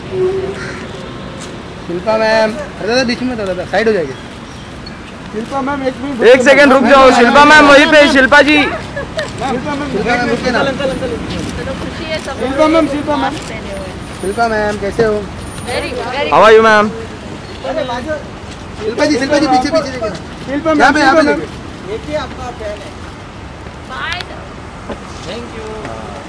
Shilpa ma'am, दादा बीच में दादा साइड हो जाएगी। शिल्पा मैम एक सेकंड रुक जाओ। शिल्पा मैम वहीं पे। शिल्पा जी, शिल्पा मैम, शिल्पा मैम कैसे हो? How are you ma'am? Shilpa ji पीछे देखिए। शिल्पा मैम यहाँ पे देखिए। आपका फैन है। बाय। Thank you.